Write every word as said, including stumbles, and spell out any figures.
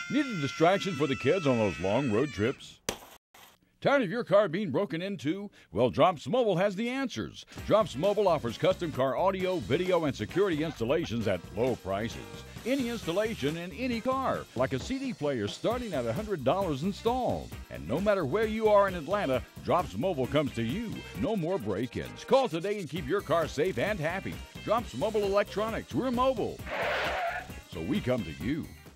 Need a distraction for the kids on those long road trips? Tired of your car being broken into? Well, Drops Mobile has the answers. Drops Mobile offers custom car audio, video, and security installations at low prices. Any installation in any car, like a C D player starting at one hundred dollars installed. And no matter where you are in Atlanta, Drops Mobile comes to you. No more break-ins. Call today and keep your car safe and happy. Drops Mobile Electronics. We're mobile, so we come to you.